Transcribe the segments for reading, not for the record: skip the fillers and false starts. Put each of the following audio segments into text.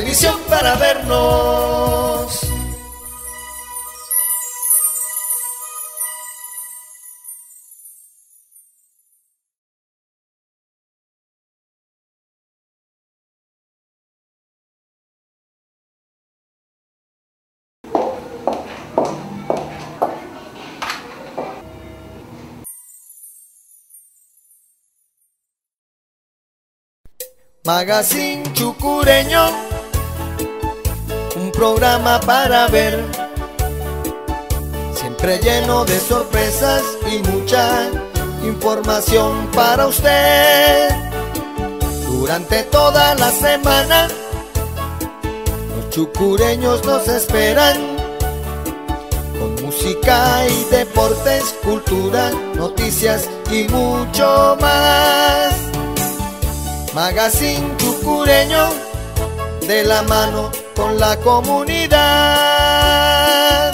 televisión para vernos. Magazine Chucureño, un programa para ver, siempre lleno de sorpresas y mucha información para usted. Durante toda la semana, los chucureños nos esperan, con música y deportes, cultura, noticias y mucho más. Magazine Chucureño, de la mano con la comunidad.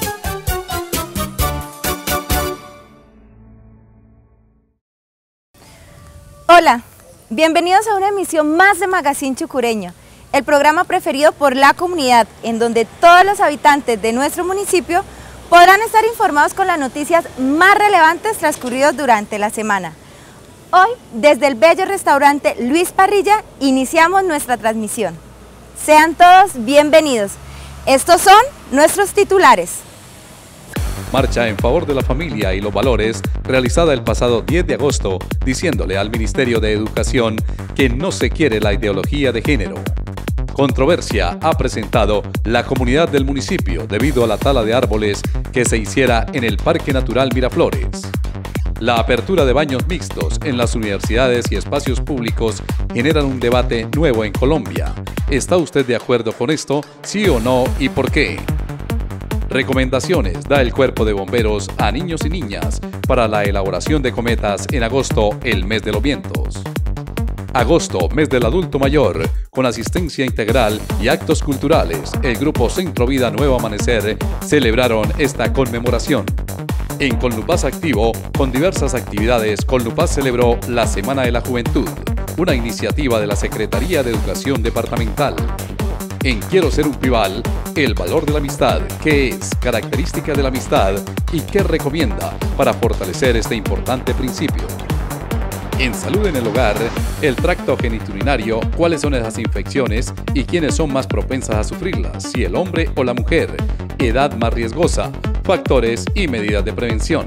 Hola, bienvenidos a una emisión más de Magazine Chucureño, el programa preferido por la comunidad, en donde todos los habitantes de nuestro municipio podrán estar informados con las noticias más relevantes transcurridas durante la semana. Hoy, desde el bello restaurante Luis Parrilla, iniciamos nuestra transmisión. Sean todos bienvenidos. Estos son nuestros titulares. Marcha en favor de la familia y los valores, realizada el pasado 10 de agosto, diciéndole al Ministerio de Educación que no se quiere la ideología de género. Controversia ha presentado la comunidad del municipio debido a la tala de árboles que se hiciera en el Parque Natural Miraflores. La apertura de baños mixtos en las universidades y espacios públicos generan un debate nuevo en Colombia. ¿Está usted de acuerdo con esto? ¿Sí o no? ¿Y por qué? Recomendaciones da el Cuerpo de Bomberos a niños y niñas para la elaboración de cometas en agosto, el mes de los vientos. Agosto, mes del adulto mayor, con asistencia integral y actos culturales, el Grupo Centro Vida Nuevo Amanecer celebraron esta conmemoración. En Conlupaz Activo, con diversas actividades, Conlupaz celebró la Semana de la Juventud, una iniciativa de la Secretaría de Educación Departamental. En Quiero Ser un Pival, el valor de la amistad, qué es, característica de la amistad y qué recomienda para fortalecer este importante principio. En Salud en el Hogar, el tracto genitourinario, cuáles son esas infecciones y quiénes son más propensas a sufrirlas, si el hombre o la mujer, edad más riesgosa, factores y medidas de prevención.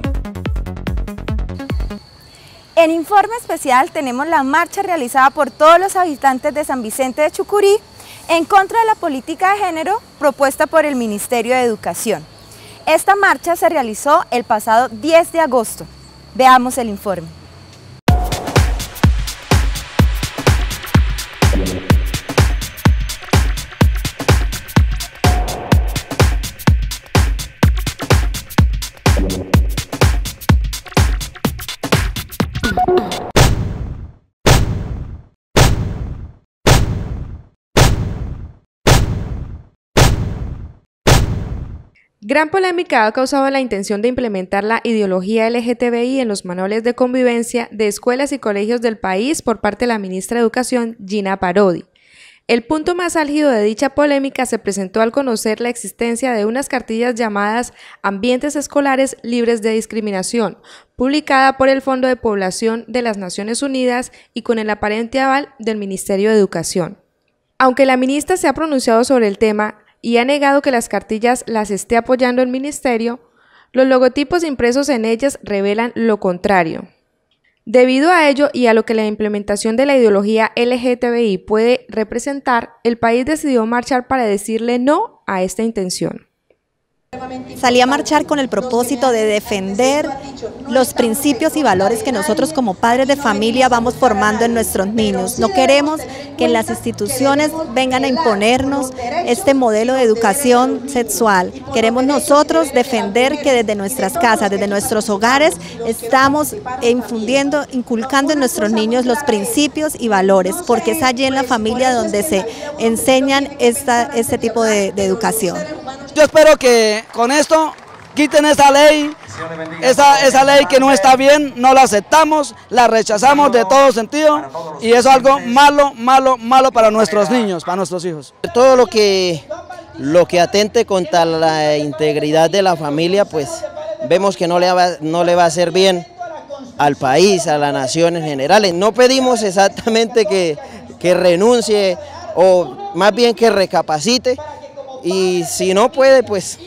En Informe Especial tenemos la marcha realizada por todos los habitantes de San Vicente de Chucurí en contra de la política de género propuesta por el Ministerio de Educación. Esta marcha se realizó el pasado 10 de agosto. Veamos el informe. Gran polémica ha causado la intención de implementar la ideología LGTBI en los manuales de convivencia de escuelas y colegios del país por parte de la ministra de Educación, Gina Parodi. El punto más álgido de dicha polémica se presentó al conocer la existencia de unas cartillas llamadas Ambientes Escolares Libres de Discriminación, publicada por el Fondo de Población de las Naciones Unidas y con el aparente aval del Ministerio de Educación. Aunque la ministra se ha pronunciado sobre el tema y ha negado que las cartillas las esté apoyando el ministerio, los logotipos impresos en ellas revelan lo contrario. Debido a ello y a lo que la implementación de la ideología LGTBI puede representar, el país decidió marchar para decirle no a esta intención. Salí a marchar con el propósito de defender los principios y valores que nosotros como padres de familia vamos formando en nuestros niños. No queremos que en las instituciones vengan a imponernos este modelo de educación sexual. Queremos nosotros defender que desde nuestras casas, desde nuestros hogares, estamos inculcando en nuestros niños los principios y valores, porque es allí en la familia donde se enseñan este tipo de educación. Yo espero que con esto quiten esa ley, esa ley que no está bien, no la aceptamos, la rechazamos de todo sentido y es algo malo para nuestros niños, para nuestros hijos. Todo lo que atente contra la integridad de la familia, pues vemos que no le va a hacer bien al país, a la nación en general. No pedimos exactamente que renuncie o más bien que recapacite y si no puede, pues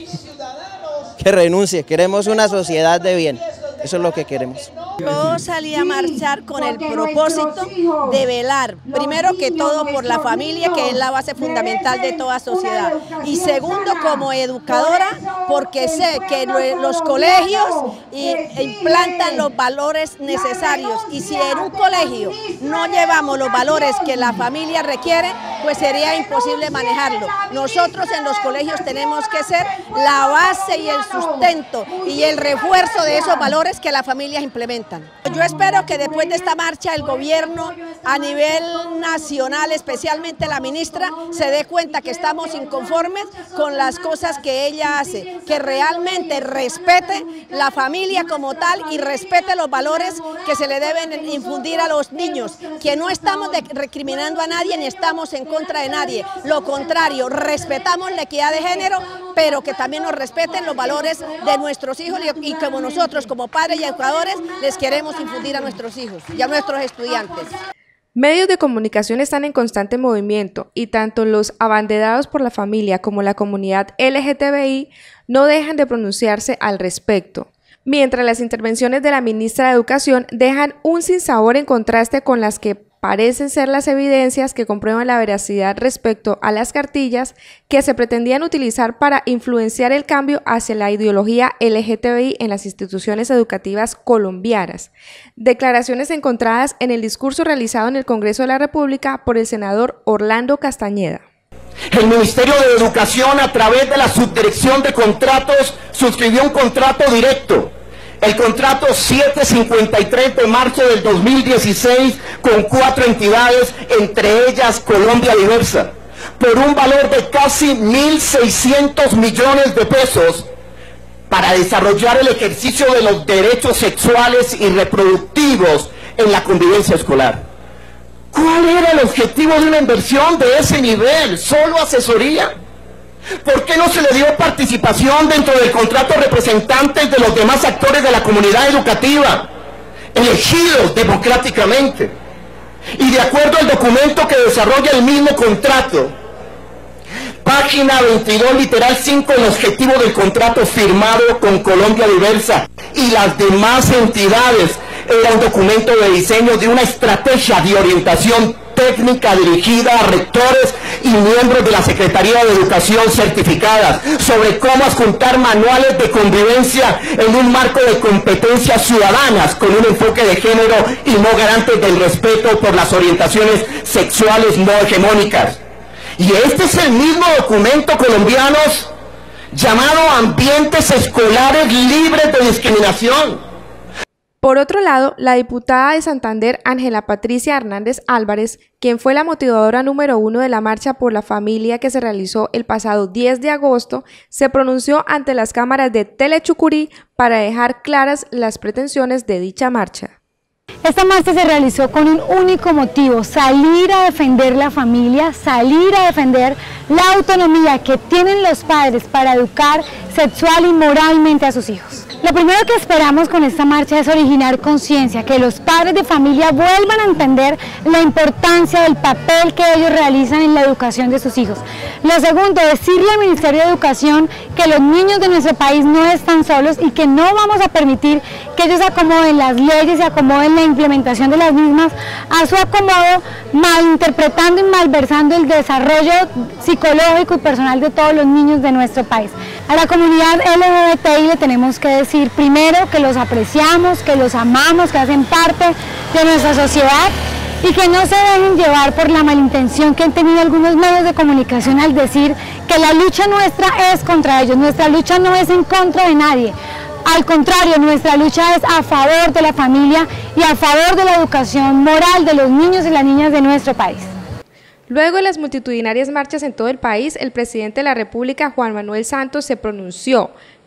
que renuncie. Queremos una sociedad de bien, eso es lo que queremos. Yo salí a marchar con el propósito de velar, primero que todo, por la familia, que es la base fundamental de toda sociedad. Y segundo, como educadora, porque sé que los colegios implantan los valores necesarios. Y si en un colegio no llevamos los valores que la familia requiere, pues sería imposible manejarlo. Nosotros en los colegios tenemos que ser la base y el sustento y el refuerzo de esos valores que las familias implementan. Yo espero que después de esta marcha el gobierno a nivel nacional, especialmente la ministra, se dé cuenta que estamos inconformes con las cosas que ella hace, que realmente respete la familia como tal y respete los valores que se le deben infundir a los niños, que no estamos recriminando a nadie ni estamos en contra de nadie, lo contrario, respetamos la equidad de género, pero que también nos respeten los valores de nuestros hijos y como nosotros como padres y educadores les queremos infundir a nuestros hijos y a nuestros estudiantes. Medios de comunicación están en constante movimiento y tanto los abanderados por la familia como la comunidad LGTBI no dejan de pronunciarse al respecto, mientras las intervenciones de la ministra de Educación dejan un sinsabor en contraste con las que parecen ser las evidencias que comprueban la veracidad respecto a las cartillas que se pretendían utilizar para influenciar el cambio hacia la ideología LGTBI en las instituciones educativas colombianas. Declaraciones encontradas en el discurso realizado en el Congreso de la República por el senador Orlando Castañeda. El Ministerio de Educación, a través de la Subdirección de Contratos, suscribió un contrato directo. El contrato 753 de marzo del 2016 con 4 entidades, entre ellas Colombia Diversa, por un valor de casi 1.600 millones de pesos para desarrollar el ejercicio de los derechos sexuales y reproductivos en la convivencia escolar. ¿Cuál era el objetivo de una inversión de ese nivel? ¿Solo asesoría? ¿Por qué no se le dio participación dentro del contrato a representantes de los demás actores de la comunidad educativa, elegidos democráticamente? Y de acuerdo al documento que desarrolla el mismo contrato, página 22, literal 5, el objetivo del contrato firmado con Colombia Diversa y las demás entidades, era un documento de diseño de una estrategia de orientación técnica dirigida a rectores y miembros de la Secretaría de Educación certificadas sobre cómo adjuntar manuales de convivencia en un marco de competencias ciudadanas con un enfoque de género y no garantes del respeto por las orientaciones sexuales no hegemónicas. Y este es el mismo documento, colombianos, llamado Ambientes Escolares Libres de Discriminación. Por otro lado, la diputada de Santander, Ángela Patricia Hernández Álvarez, quien fue la motivadora número 1 de la marcha por la familia que se realizó el pasado 10 de agosto, se pronunció ante las cámaras de Telechucurí para dejar claras las pretensiones de dicha marcha. Esta marcha se realizó con un único motivo: salir a defender la familia, salir a defender la autonomía que tienen los padres para educar sexual y moralmente a sus hijos. Lo primero que esperamos con esta marcha es originar conciencia, que los padres de familia vuelvan a entender la importancia del papel que ellos realizan en la educación de sus hijos. Lo segundo, decirle al Ministerio de Educación que los niños de nuestro país no están solos y que no vamos a permitir que ellos acomoden las leyes y acomoden la implementación de las mismas a su acomodo, malinterpretando y malversando el desarrollo psicológico y personal de todos los niños de nuestro país. A la comunidad LGBTI le tenemos que decir primero que los apreciamos, que los amamos, que hacen parte de nuestra sociedad y que no se dejen llevar por la malintención que han tenido algunos medios de comunicación al decir que la lucha nuestra es contra ellos. Nuestra lucha no es en contra de nadie. Al contrario, nuestra lucha es a favor de la familia y a favor de la educación moral de los niños y las niñas de nuestro país. Luego de las multitudinarias marchas en todo el país, el presidente de la República, Juan Manuel Santos, se pronunció,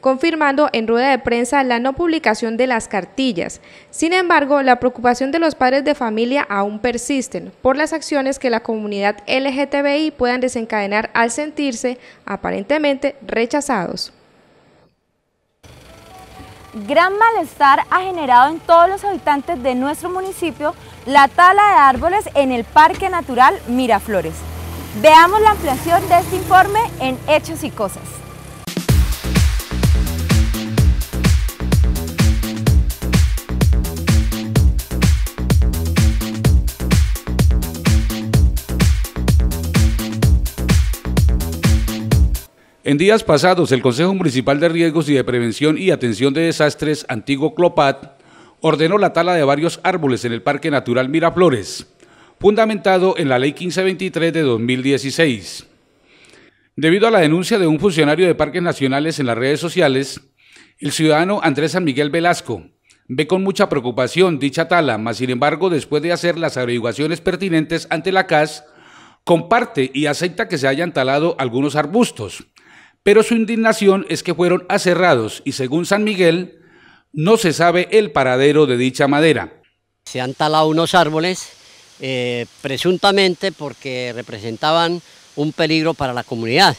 confirmando en rueda de prensa la no publicación de las cartillas. Sin embargo, la preocupación de los padres de familia aún persisten por las acciones que la comunidad LGTBI puedan desencadenar al sentirse aparentemente rechazados. Gran malestar ha generado en todos los habitantes de nuestro municipio la tala de árboles en el Parque Natural Miraflores. Veamos la ampliación de este informe en Hechos y Cosas. En días pasados, el Consejo Municipal de Riesgos y de Prevención y Atención de Desastres, antiguo CLOPAD, ordenó la tala de varios árboles en el Parque Natural Miraflores, fundamentado en la Ley 1523 de 2016. Debido a la denuncia de un funcionario de Parques Nacionales en las redes sociales, el ciudadano Andrés San Miguel Velasco ve con mucha preocupación dicha tala, mas sin embargo, después de hacer las averiguaciones pertinentes ante la CAS, comparte y acepta que se hayan talado algunos arbustos, pero su indignación es que fueron aserrados y según San Miguel, no se sabe el paradero de dicha madera. Se han talado unos árboles, presuntamente porque representaban un peligro para la comunidad.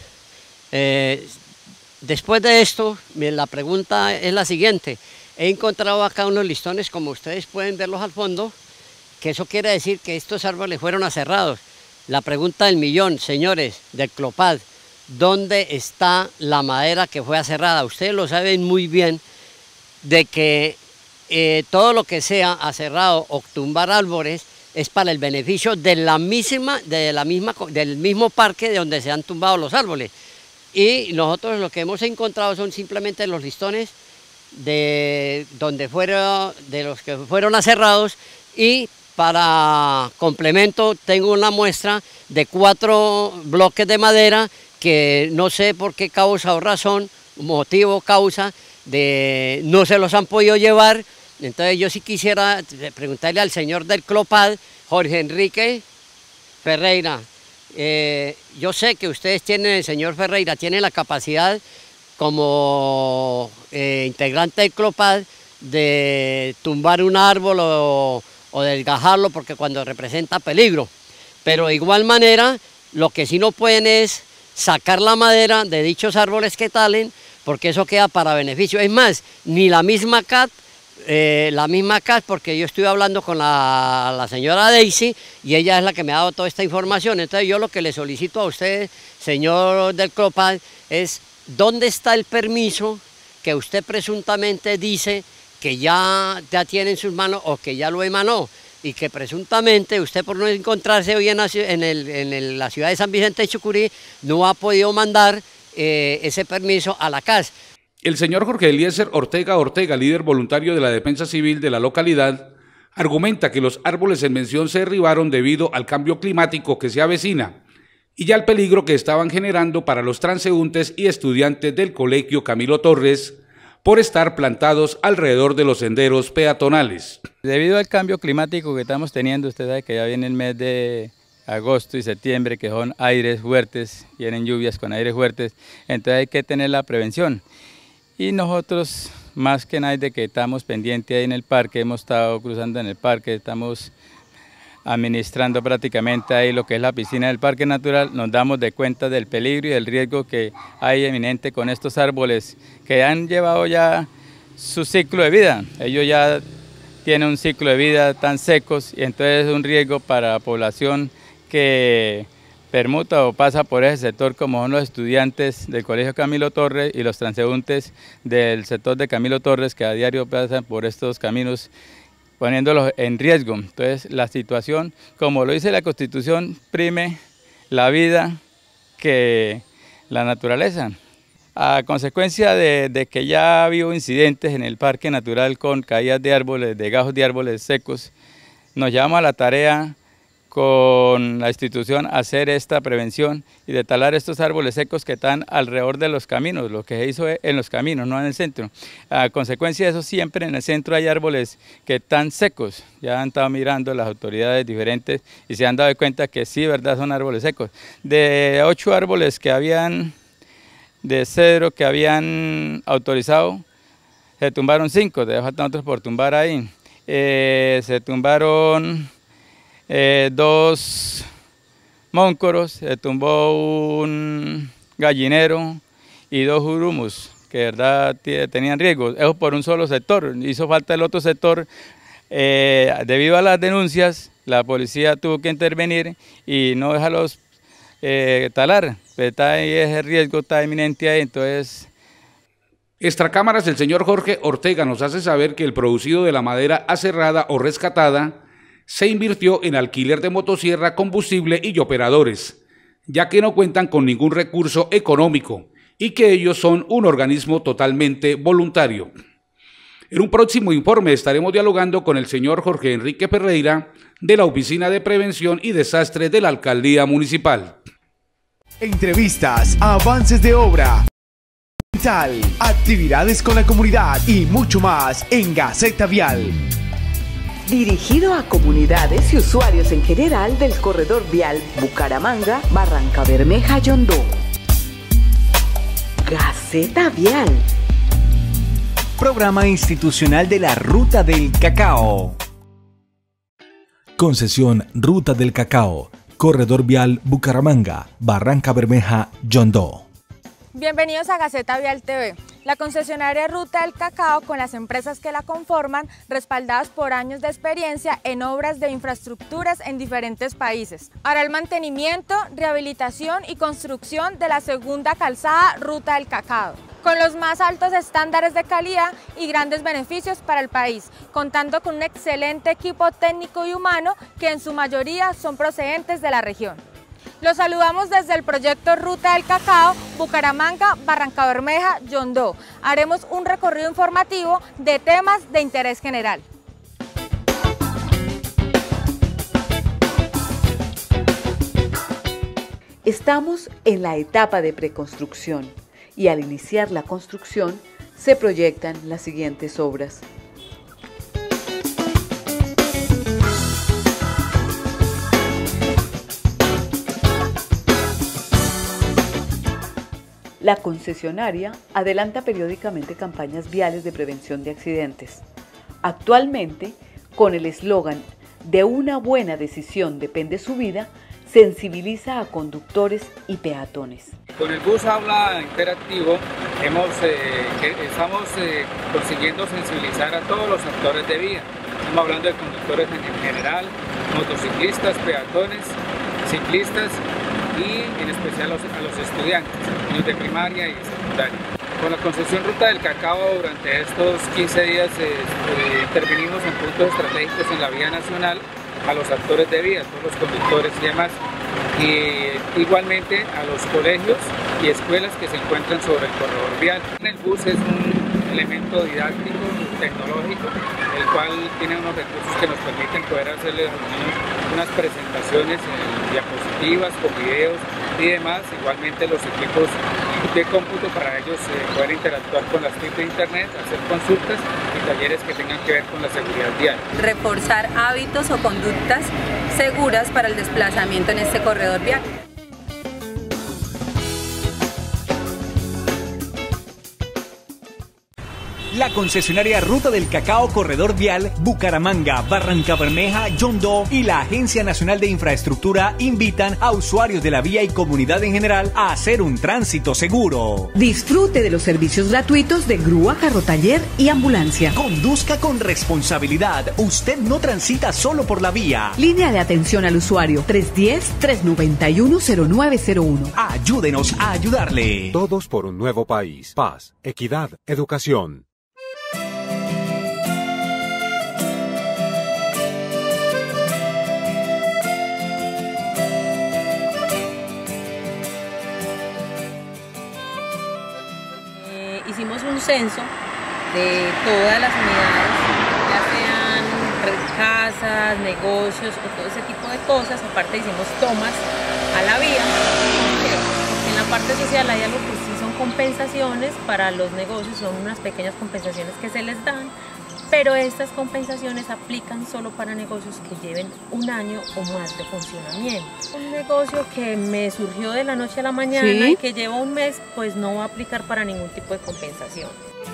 Después de esto, la pregunta es la siguiente. He encontrado acá unos listones, como ustedes pueden verlos al fondo, que eso quiere decir que estos árboles fueron aserrados. La pregunta del millón, señores del CLOPAD, ¿dónde está la madera que fue aserrada? Ustedes lo saben muy bien de que todo lo que sea aserrado o tumbar árboles es para el beneficio del mismo parque de donde se han tumbado los árboles. Y nosotros lo que hemos encontrado son simplemente los listones de los que fueron aserrados, y para complemento tengo una muestra de 4 bloques de madera que no sé por qué causa o razón, motivo, causa, no se los han podido llevar. Entonces yo sí quisiera preguntarle al señor del CLOPAD, Jorge Enrique Ferreira, yo sé que ustedes tienen, el señor Ferreira tiene la capacidad como integrante del CLOPAD de tumbar un árbol o desgajarlo porque cuando representa peligro, pero de igual manera lo que sí no pueden es sacar la madera de dichos árboles que talen, porque eso queda para beneficio. Es más, ni la misma CAT, porque yo estoy hablando con la señora Daisy y ella es la que me ha dado toda esta información. Entonces yo lo que le solicito a usted, señor del CLOPAD, es ¿dónde está el permiso que usted presuntamente dice que ya tiene en sus manos o que ya lo emanó? Y que presuntamente usted, por no encontrarse hoy en la ciudad de San Vicente de Chucurí, no ha podido mandar ese permiso a la CAS. El señor Jorge Eliezer Ortega, líder voluntario de la Defensa Civil de la localidad, argumenta que los árboles en mención se derribaron debido al cambio climático que se avecina y ya el peligro que estaban generando para los transeúntes y estudiantes del Colegio Camilo Torres por estar plantados alrededor de los senderos peatonales. Debido al cambio climático que estamos teniendo, usted sabe que ya viene el mes de agosto y septiembre, que son aires fuertes, vienen lluvias con aires fuertes, entonces hay que tener la prevención. Y nosotros, más que nada, de que estamos pendientes ahí en el parque, hemos estado cruzando en el parque, estamos administrando prácticamente ahí lo que es la piscina del Parque Natural, nos damos de cuenta del peligro y del riesgo que hay eminente con estos árboles que han llevado ya su ciclo de vida. Ellos ya tienen un ciclo de vida tan secos y entonces es un riesgo para la población que permuta o pasa por ese sector, como son los estudiantes del Colegio Camilo Torres y los transeúntes del sector de Camilo Torres que a diario pasan por estos caminos poniéndolos en riesgo. Entonces la situación, como lo dice la Constitución, prime la vida que la naturaleza. A consecuencia de que ya ha habido incidentes en el Parque Natural con caídas de árboles, de gajos de árboles secos, nos llevamos a la tarea con la institución a hacer esta prevención y de talar estos árboles secos que están alrededor de los caminos, lo que se hizo en los caminos, no en el centro. A consecuencia de eso, siempre en el centro hay árboles que están secos. Ya han estado mirando las autoridades diferentes y se han dado cuenta que sí, verdad, son árboles secos. De 8 árboles que habían de cedro que habían autorizado, se tumbaron 5, todavía faltan otros por tumbar ahí. Se tumbaron 2 móncoros, se tumbó un gallinero y 2 jurumos que de verdad tenían riesgo. Eso por un solo sector, hizo falta el otro sector. Debido a las denuncias, la policía tuvo que intervenir y no dejarlos talar. Está ahí ese riesgo, está inminente ahí, entonces... Extracámaras, el señor Jorge Ortega nos hace saber que el producido de la madera aserrada o rescatada se invirtió en alquiler de motosierra, combustible y operadores, ya que no cuentan con ningún recurso económico y que ellos son un organismo totalmente voluntario. En un próximo informe estaremos dialogando con el señor Jorge Enrique Ferreira de la Oficina de Prevención y Desastres de la Alcaldía Municipal. Entrevistas, avances de obra, actividades con la comunidad y mucho más en Gaceta Vial. Dirigido a comunidades y usuarios en general del corredor vial Bucaramanga, Barranca Bermeja, Yondó. Gaceta Vial. Programa institucional de la Ruta del Cacao. Concesión Ruta del Cacao, corredor vial Bucaramanga, Barranca Bermeja, Yondó. Bienvenidos a Gaceta Vial TV, la concesionaria Ruta del Cacao con las empresas que la conforman, respaldadas por años de experiencia en obras de infraestructuras en diferentes países. Hará el mantenimiento, rehabilitación y construcción de la segunda calzada Ruta del Cacao, con los más altos estándares de calidad y grandes beneficios para el país, contando con un excelente equipo técnico y humano que en su mayoría son procedentes de la región. Los saludamos desde el proyecto Ruta del Cacao, Bucaramanga, Barranca Bermeja, Yondó. Haremos un recorrido informativo de temas de interés general. Estamos en la etapa de preconstrucción y al iniciar la construcción se proyectan las siguientes obras. La concesionaria adelanta periódicamente campañas viales de prevención de accidentes. Actualmente, con el eslogan "De una buena decisión depende su vida", sensibiliza a conductores y peatones. Con el bus habla interactivo estamos consiguiendo sensibilizar a todos los actores de vía. Estamos hablando de conductores en general, motociclistas, peatones, ciclistas y en especial a los estudiantes, niños de primaria y secundaria. Con la concesión Ruta del Cacao durante estos 15 días intervenimos en puntos estratégicos en la vía nacional a los actores de vía, todos los conductores y demás, y igualmente a los colegios y escuelas que se encuentran sobre el corredor vial. El bus es un elemento didáctico, tecnológico, el cual tiene unos recursos que nos permiten poder hacerle a los niños unas presentaciones en diapositivas, con videos y demás, igualmente los equipos de cómputo para ellos poder interactuar con las TIC de internet, hacer consultas y talleres que tengan que ver con la seguridad vial. Reforzar hábitos o conductas seguras para el desplazamiento en este corredor vial. La concesionaria Ruta del Cacao Corredor Vial Bucaramanga, Barranca Bermeja, Yondó y la Agencia Nacional de Infraestructura invitan a usuarios de la vía y comunidad en general a hacer un tránsito seguro. Disfrute de los servicios gratuitos de grúa, carrotaller y ambulancia. Conduzca con responsabilidad. Usted no transita solo por la vía. Línea de atención al usuario 310-391-0901. Ayúdenos a ayudarle. Todos por un nuevo país. Paz, equidad, educación. Hicimos un censo de todas las unidades, ya sean casas, negocios o todo ese tipo de cosas. Aparte hicimos tomas a la vía. En la parte social hay algo que sí son compensaciones para los negocios, son unas pequeñas compensaciones que se les dan, pero estas compensaciones aplican solo para negocios que lleven un año o más de funcionamiento. Un negocio que me surgió de la noche a la mañana y que lleva un mes, pues no va a aplicar para ningún tipo de compensación.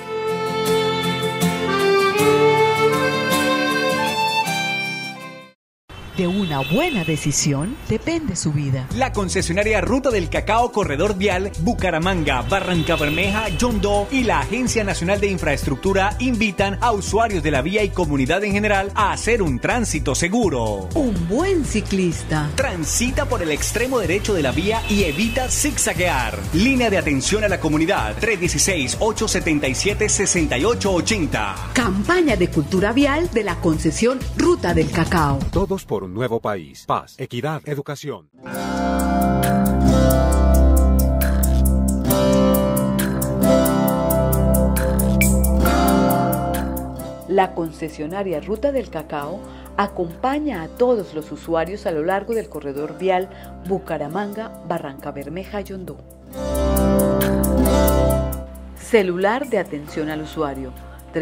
De una buena decisión depende su vida. La concesionaria Ruta del Cacao Corredor Vial, Bucaramanga, Barrancabermeja, Yondó y la Agencia Nacional de Infraestructura invitan a usuarios de la vía y comunidad en general a hacer un tránsito seguro. Un buen ciclista Transita por el extremo derecho de la vía y evita zigzaguear. Línea de atención a la comunidad 316-877-6880. Campaña de cultura vial de la concesión Ruta del Cacao. Todos por un nuevo país. Paz, equidad, educación. La concesionaria Ruta del Cacao acompaña a todos los usuarios a lo largo del corredor vial Bucaramanga, Barrancabermeja, Yondó. Celular de atención al usuario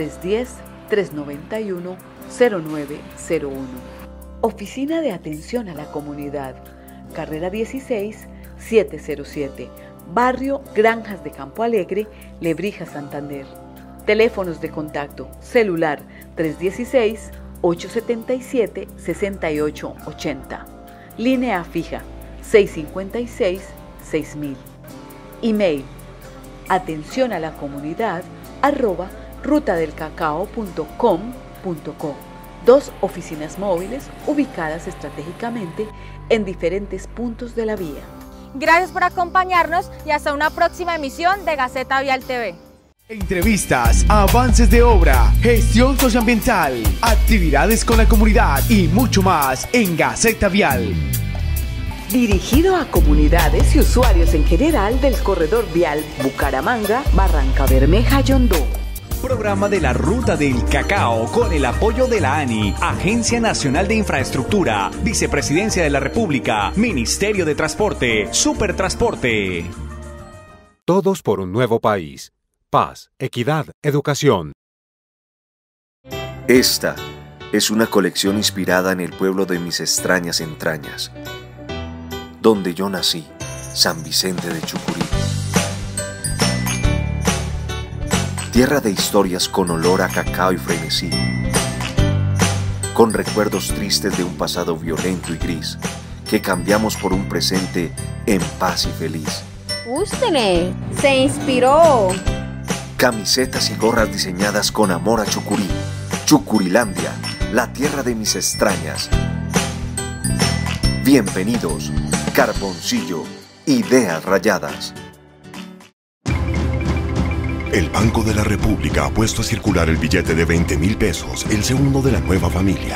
310-391-0901. Oficina de atención a la comunidad, carrera 16, 707, barrio Granjas de Campo Alegre, Lebrija, Santander. Teléfonos de contacto, celular 316-877-6880, línea fija 656-6000, email atención a la comunidad @rutadelcacao.com.co. 2 oficinas móviles ubicadas estratégicamente en diferentes puntos de la vía. Gracias por acompañarnos y hasta una próxima emisión de Gaceta Vial TV. Entrevistas, avances de obra, gestión socioambiental, actividades con la comunidad y mucho más en Gaceta Vial. Dirigido a comunidades y usuarios en general del corredor vial Bucaramanga, Barrancabermeja, Yondó. Programa de la Ruta del Cacao con el apoyo de la ANI, Agencia Nacional de Infraestructura, Vicepresidencia de la República, Ministerio de Transporte, Supertransporte. Todos por un nuevo país. Paz, equidad, educación. Esta es una colección inspirada en el pueblo de mis extrañas entrañas, donde yo nací, San Vicente de Chucurí. Tierra de historias con olor a cacao y frenesí, con recuerdos tristes de un pasado violento y gris, que cambiamos por un presente en paz y feliz. ¡Ústele! ¡Se inspiró! Camisetas y gorras diseñadas con amor a Chucurí. Chucurilandia, la tierra de mis extrañas. Bienvenidos, Carboncillo, ideas rayadas. El Banco de la República ha puesto a circular el billete de 20.000 pesos, el segundo de la nueva familia.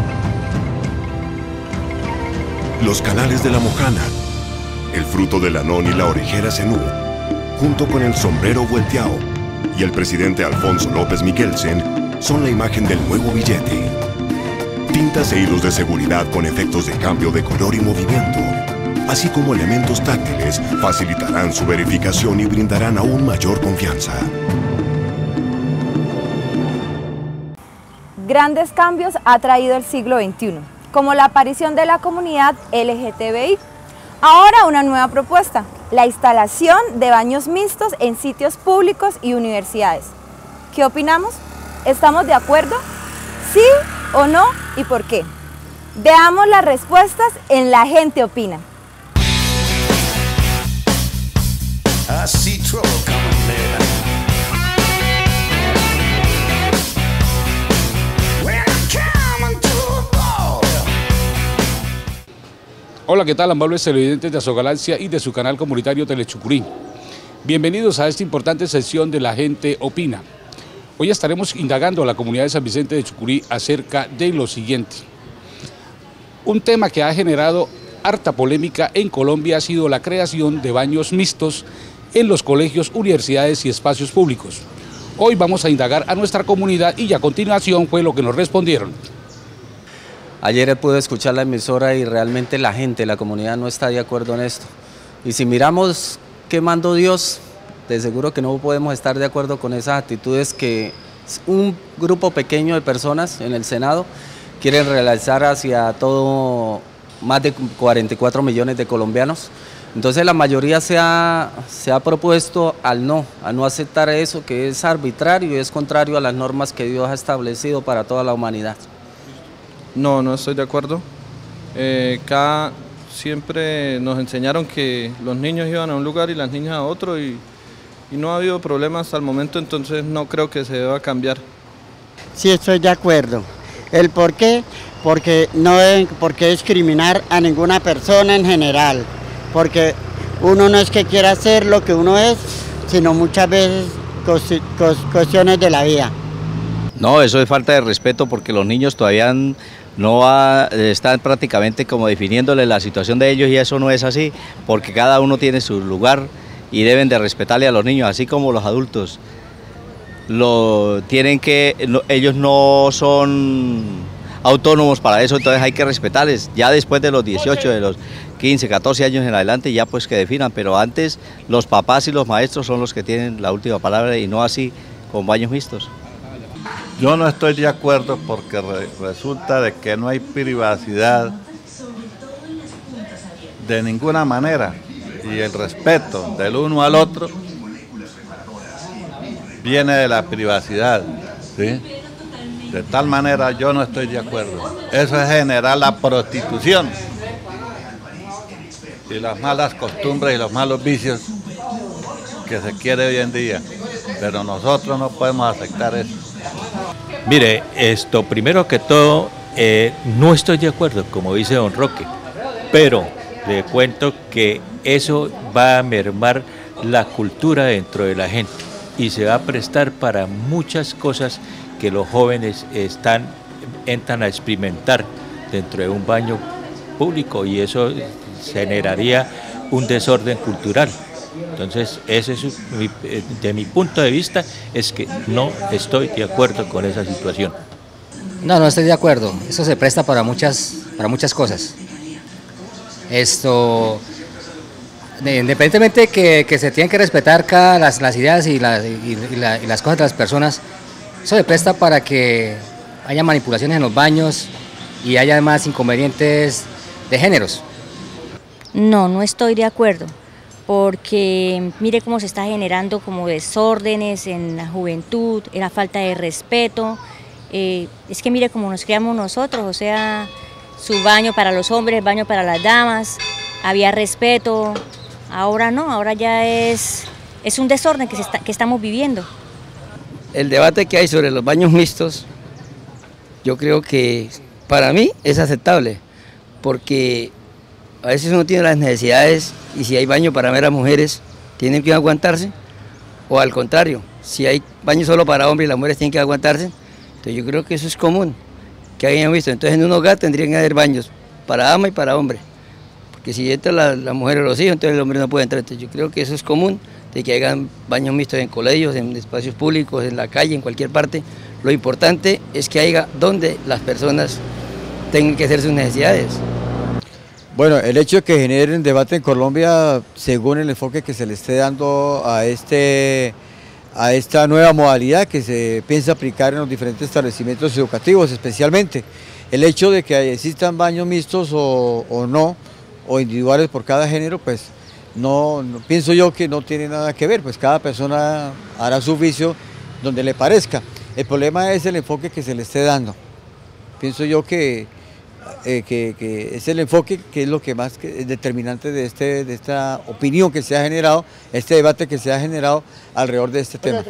Los canales de la Mojana, el fruto del anón y la orejera cenú, junto con el sombrero vuelteado y el presidente Alfonso López Miquelsen, son la imagen del nuevo billete. Tintas e hilos de seguridad con efectos de cambio de color y movimiento, así como elementos táctiles, facilitarán su verificación y brindarán aún mayor confianza. Grandes cambios ha traído el siglo XXI, como la aparición de la comunidad LGTBI. Ahora una nueva propuesta, la instalación de baños mixtos en sitios públicos y universidades. ¿Qué opinamos? ¿Estamos de acuerdo? ¿Sí o no? ¿Y por qué? Veamos las respuestas en La Gente Opina. Hola, ¿qué tal, amables televidentes de Azogalancia y de su canal comunitario Telechucurí? Bienvenidos a esta importante sesión de La Gente Opina. Hoy estaremos indagando a la comunidad de San Vicente de Chucurí acerca de lo siguiente. Un tema que ha generado harta polémica en Colombia ha sido la creación de baños mixtos en los colegios, universidades y espacios públicos. Hoy vamos a indagar a nuestra comunidad y a continuación fue lo que nos respondieron. Ayer pude escuchar la emisora y realmente la gente, la comunidad no está de acuerdo en esto. Y si miramos qué mandó Dios, de seguro que no podemos estar de acuerdo con esas actitudes que un grupo pequeño de personas en el Senado quieren realizar hacia todo más de 44 millones de colombianos. Entonces la mayoría se ha propuesto al no aceptar eso, que es arbitrario y es contrario a las normas que Dios ha establecido para toda la humanidad. No estoy de acuerdo. Acá siempre nos enseñaron que los niños iban a un lugar y las niñas a otro y no ha habido problemas hasta el momento, entonces no creo que se deba cambiar. Sí, estoy de acuerdo. ¿El por qué? Porque no deben por qué discriminar a ninguna persona en general, porque uno no es que quiera ser lo que uno es, sino muchas veces cuestiones de la vida. No, eso es falta de respeto porque los niños todavía están prácticamente como definiéndole la situación de ellos y eso no es así, porque cada uno tiene su lugar y deben de respetarle a los niños, así como los adultos. Ellos no son autónomos para eso, entonces hay que respetarles. Ya después de los 18, de los 15, 14 años en adelante, ya pues que definan, pero antes los papás y los maestros son los que tienen la última palabra y no así con baños mixtos. Yo no estoy de acuerdo porque resulta de que no hay privacidad de ninguna manera y el respeto del uno al otro viene de la privacidad, ¿sí? De tal manera yo no estoy de acuerdo. Eso es generar la prostitución y las malas costumbres y los malos vicios que se quiere hoy en día, pero nosotros no podemos aceptar eso. Mire, primero que todo, no estoy de acuerdo, como dice don Roque, pero le cuento que eso va a mermar la cultura dentro de la gente y se va a prestar para muchas cosas que los jóvenes entran a experimentar dentro de un baño público y eso generaría un desorden cultural. Entonces, ese es de mi punto de vista, es que no estoy de acuerdo con esa situación. No estoy de acuerdo. Eso se presta para muchas cosas. Independientemente que se tienen que respetar las ideas y las cosas de las personas, eso se presta para que haya manipulaciones en los baños y haya más inconvenientes de géneros. No estoy de acuerdo, porque mire cómo se está generando como desórdenes en la juventud, en la falta de respeto. Es que mire cómo nos criamos nosotros, o sea, su baño para los hombres, baño para las damas, había respeto, ahora no, ahora ya es un desorden que estamos viviendo. El debate que hay sobre los baños mixtos, yo creo que para mí es aceptable, porque a veces uno tiene las necesidades y si hay baño para meras mujeres, tienen que aguantarse, o al contrario, si hay baño solo para hombres y las mujeres tienen que aguantarse, entonces yo creo que eso es común, que hayan visto. Entonces en un hogar tendrían que haber baños para dama y para hombre, porque si entran las mujeres o los hijos, entonces el hombre no puede entrar. Entonces yo creo que eso es común, de que hayan baños mixtos en colegios, en espacios públicos, en la calle, en cualquier parte. Lo importante es que haya donde las personas tengan que hacer sus necesidades. Bueno, el hecho de que generen debate en Colombia, según el enfoque que se le esté dando a esta nueva modalidad que se piensa aplicar en los diferentes establecimientos educativos, especialmente el hecho de que existan baños mixtos o no, o individuales por cada género, pues no pienso yo que no tiene nada que ver, pues cada persona hará su juicio donde le parezca. El problema es el enfoque que se le esté dando. Pienso yo que es el enfoque que es lo que más es determinante de esta opinión que se ha generado, este debate que se ha generado alrededor de este tema.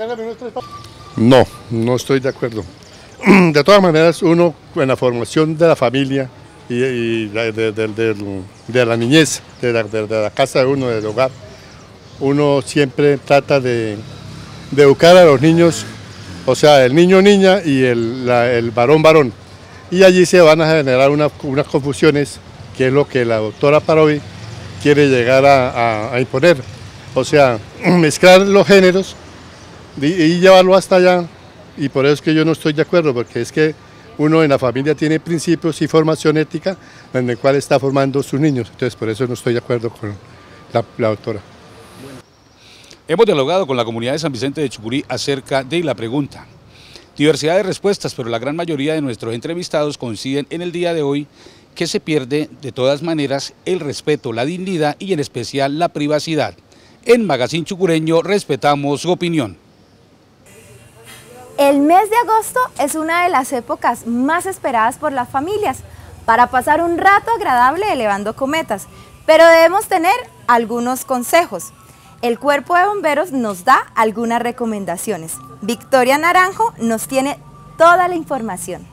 No estoy de acuerdo. De todas maneras, uno en la formación de la familia y de la niñez, de la casa de uno, del hogar, uno siempre trata de educar a los niños, o sea, el niño niña y el varón varón. Y allí se van a generar unas confusiones, que es lo que la doctora Parodi quiere llegar a imponer. O sea, mezclar los géneros y llevarlo hasta allá, y por eso es que yo no estoy de acuerdo, porque es que uno en la familia tiene principios y formación ética en el cual está formando sus niños, entonces por eso no estoy de acuerdo con la doctora. Hemos dialogado con la comunidad de San Vicente de Chucurí acerca de la pregunta: Diversidad de respuestas, pero la gran mayoría de nuestros entrevistados coinciden en el día de hoy que se pierde de todas maneras el respeto, la dignidad y en especial la privacidad. En Magazine Chucureño respetamos su opinión. El mes de agosto es una de las épocas más esperadas por las familias para pasar un rato agradable elevando cometas, pero debemos tener algunos consejos. El Cuerpo de Bomberos nos da algunas recomendaciones. Victoria Naranjo nos tiene toda la información.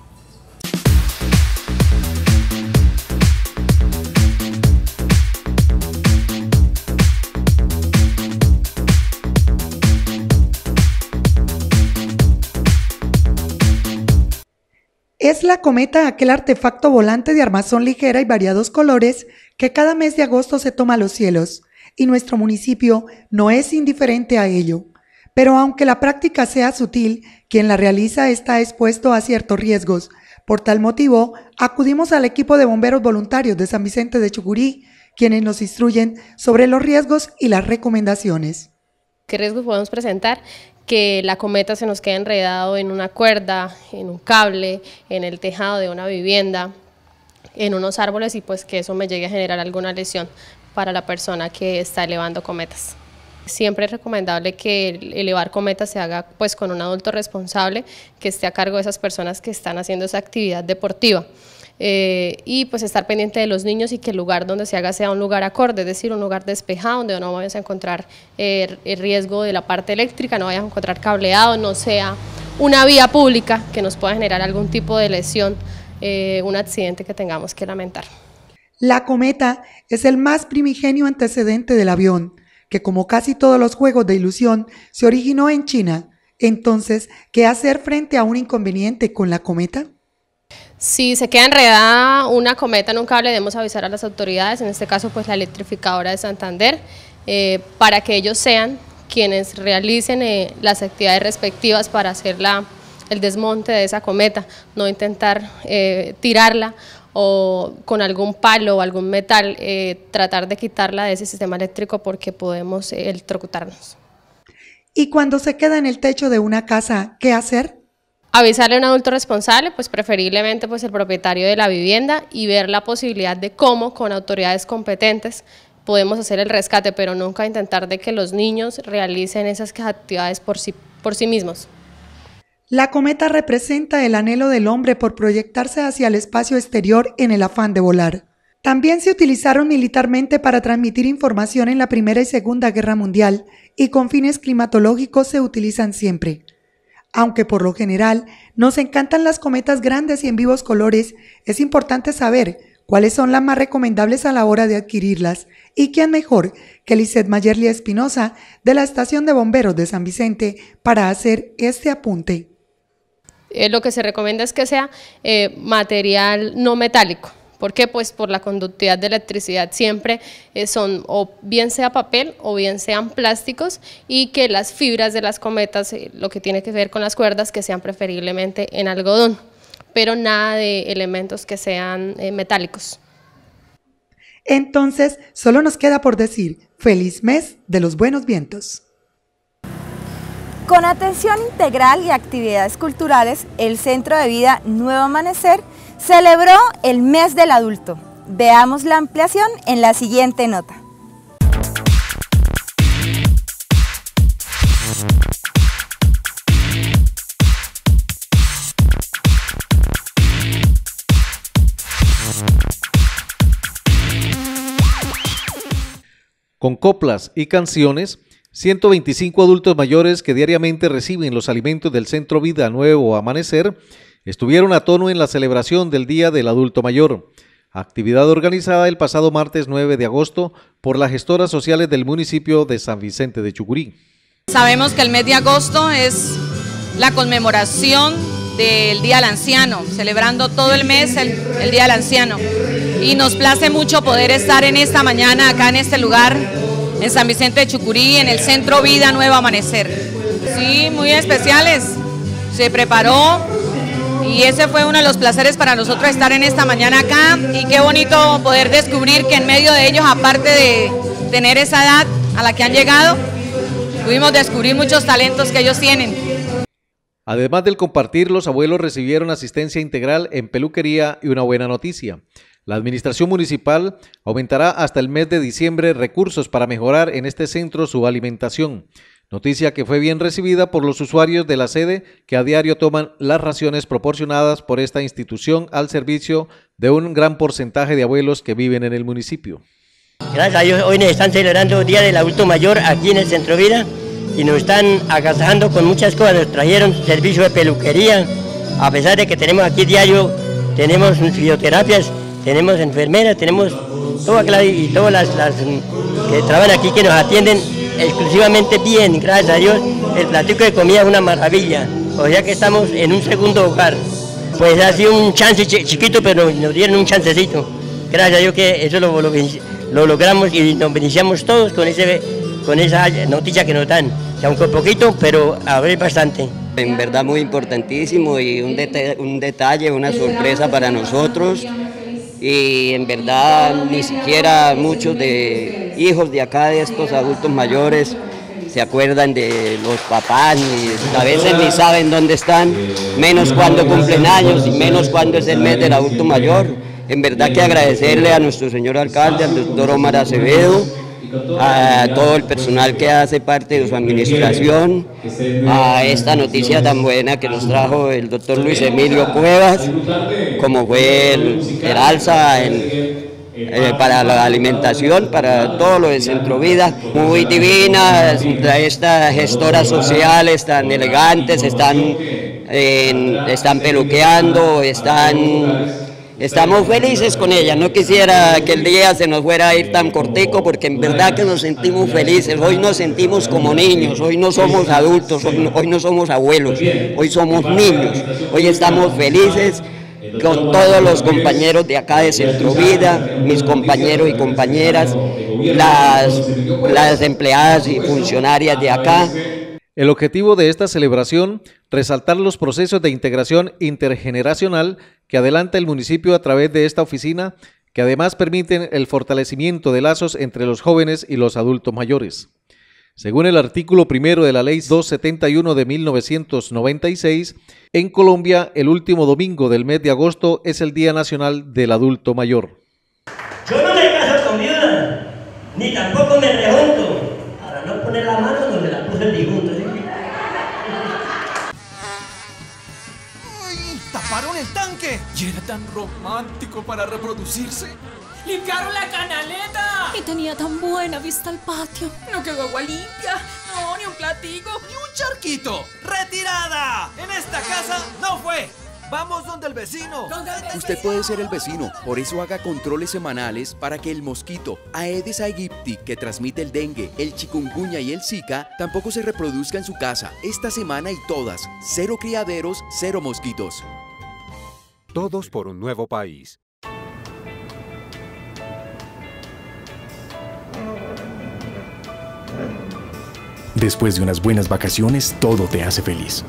Es la cometa aquel artefacto volante de armazón ligera y variados colores que cada mes de agosto se toma a los cielos, y nuestro municipio no es indiferente a ello. Pero aunque la práctica sea sutil, quien la realiza está expuesto a ciertos riesgos. Por tal motivo, acudimos al equipo de bomberos voluntarios de San Vicente de Chucurí, quienes nos instruyen sobre los riesgos y las recomendaciones. ¿Qué riesgos podemos presentar? Que la cometa se nos quede enredado en una cuerda, en un cable, en el tejado de una vivienda, en unos árboles, y pues que eso me llegue a generar alguna lesión para la persona que está elevando cometas. Siempre es recomendable que elevar cometas se haga pues con un adulto responsable que esté a cargo de esas personas que están haciendo esa actividad deportiva. Y pues estar pendiente de los niños y que el lugar donde se haga sea un lugar acorde, es decir, un lugar despejado donde no vayas a encontrar el riesgo de la parte eléctrica, no vayas a encontrar cableado, no sea una vía pública que nos pueda generar algún tipo de lesión, un accidente que tengamos que lamentar. La cometa es el más primigenio antecedente del avión, que como casi todos los juegos de ilusión se originó en China. Entonces, ¿qué hacer frente a un inconveniente con la cometa? Si se queda enredada una cometa en un cable, debemos avisar a las autoridades, en este caso pues la electrificadora de Santander, para que ellos sean quienes realicen las actividades respectivas para hacer el desmonte de esa cometa, no intentar tirarla o con algún palo o algún metal tratar de quitarla de ese sistema eléctrico porque podemos electrocutarnos. ¿Y cuando se queda en el techo de una casa, qué hacer? Avisarle a un adulto responsable, pues preferiblemente pues el propietario de la vivienda, y ver la posibilidad de cómo con autoridades competentes podemos hacer el rescate, pero nunca intentar de que los niños realicen esas actividades por sí mismos. La cometa representa el anhelo del hombre por proyectarse hacia el espacio exterior en el afán de volar. También se utilizaron militarmente para transmitir información en la Primera y Segunda Guerra Mundial, y con fines climatológicos se utilizan siempre. Aunque por lo general nos encantan las cometas grandes y en vivos colores, es importante saber cuáles son las más recomendables a la hora de adquirirlas, y quién mejor que Lizeth Mayerly Espinosa de la Estación de Bomberos de San Vicente para hacer este apunte. Lo que se recomienda es que sea material no metálico. ¿Por qué? Pues por la conductividad de electricidad siempre son o bien sea papel o bien sean plásticos, y que las fibras de las cometas, lo que tiene que ver con las cuerdas, que sean preferiblemente en algodón, pero nada de elementos que sean metálicos. Entonces, solo nos queda por decir, feliz mes de los buenos vientos. Con atención integral y actividades culturales, el Centro de Vida Nuevo Amanecer celebró el mes del adulto. Veamos la ampliación en la siguiente nota. Con coplas y canciones, 125 adultos mayores que diariamente reciben los alimentos del Centro Vida Nuevo Amanecer estuvieron a tono en la celebración del Día del Adulto Mayor, actividad organizada el pasado martes 9 de agosto por las gestoras sociales del municipio de San Vicente de Chucurí. Sabemos que el mes de agosto es la conmemoración del Día del Anciano, celebrando todo el mes el Día del Anciano, y nos place mucho poder estar en esta mañana acá en este lugar, en San Vicente de Chucurí, en el Centro Vida Nuevo Amanecer. Sí, muy especiales, se preparó y ese fue uno de los placeres para nosotros estar en esta mañana acá, y qué bonito poder descubrir que en medio de ellos, aparte de tener esa edad a la que han llegado, pudimos descubrir muchos talentos que ellos tienen. Además del compartir, los abuelos recibieron asistencia integral en peluquería y una buena noticia. La administración municipal aumentará hasta el mes de diciembre recursos para mejorar en este centro su alimentación. Noticia que fue bien recibida por los usuarios de la sede que a diario toman las raciones proporcionadas por esta institución al servicio de un gran porcentaje de abuelos que viven en el municipio. Gracias a Dios, hoy nos están celebrando el Día del Adulto Mayor aquí en el Centro Vida y nos están agasajando con muchas cosas. Nos trajeron servicio de peluquería, a pesar de que tenemos aquí diario, tenemos fisioterapias, tenemos enfermeras, tenemos toda clase y todas las que trabajan aquí que nos atienden exclusivamente bien, gracias a Dios. El platico de comida es una maravilla, o sea que estamos en un segundo hogar. Pues ha sido un chance chiquito, pero nos dieron un chancecito. Gracias a Dios que eso lo logramos y nos beneficiamos todos con esa noticia que nos dan. Aunque poquito, pero a ver bastante. En verdad muy importantísimo y un detalle, una sorpresa para nosotros. Y en verdad ni siquiera muchos de hijos de acá, de estos adultos mayores, se acuerdan de los papás, a veces ni saben dónde están, menos cuando cumplen años y menos cuando es el mes del adulto mayor. En verdad que agradecerle a nuestro señor alcalde, al doctor Omar Acevedo, a todo el personal que hace parte de su administración, a esta noticia tan buena que nos trajo el doctor Luis Emilio Cuevas, como fue el alza para la alimentación, para todo lo de Centro Vida. Muy divinas, estas gestoras sociales tan elegantes, están peluqueando, estamos felices con ella. No quisiera que el día se nos fuera a ir tan cortico porque en verdad que nos sentimos felices. Hoy nos sentimos como niños, hoy no somos adultos, hoy no somos abuelos, hoy somos niños. Hoy estamos felices con todos los compañeros de acá de Centro Vida, mis compañeros y compañeras, las empleadas y funcionarias de acá. El objetivo de esta celebración, resaltar los procesos de integración intergeneracional que adelanta el municipio a través de esta oficina, que además permiten el fortalecimiento de lazos entre los jóvenes y los adultos mayores. Según el artículo 1 de la Ley 271 de 1996, en Colombia el último domingo del mes de agosto es el Día Nacional del Adulto Mayor. Yo no me caso con viuda, ni tampoco me rejunto, para no poner la mano donde la puse el disjunto. ¡Taparon el tanque! Y era tan romántico para reproducirse. ¡Limpiaron la canaleta! Y tenía tan buena vista al patio. No quedó agua limpia. No, ni un platico. ¡Ni un charquito! ¡Retirada! En esta casa no fue. ¡Vamos donde el vecino! Usted puede ser el vecino, por eso haga controles semanales para que el mosquito Aedes aegypti, que transmite el dengue, el chikungunya y el zika, tampoco se reproduzca en su casa. Esta semana y todas, 0 criaderos, 0 mosquitos. Todos por un nuevo país. Después de unas buenas vacaciones, todo te hace feliz.